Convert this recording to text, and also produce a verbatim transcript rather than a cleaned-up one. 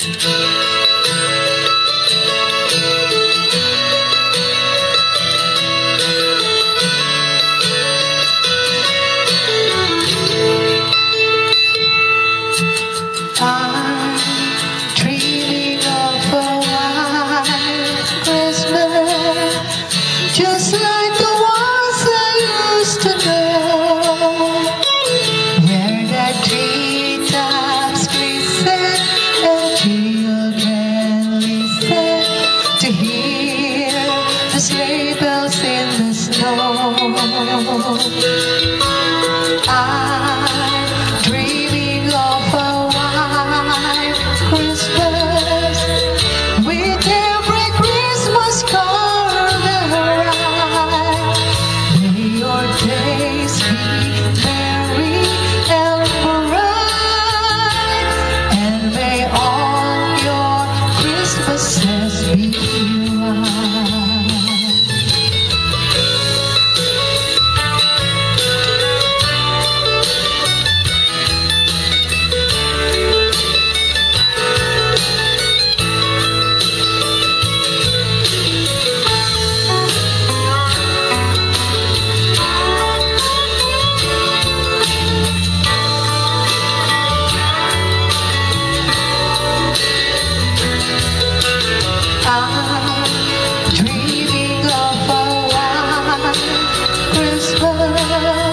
Just like the ones I used to know, where the treetops glisten and children listen to hear the sleigh bells in the snow. I'm dreaming of a white Christmas with every Christmas card. Days be merry and bright, and may all your Christmases be white. I'm dreaming of a white Christmas.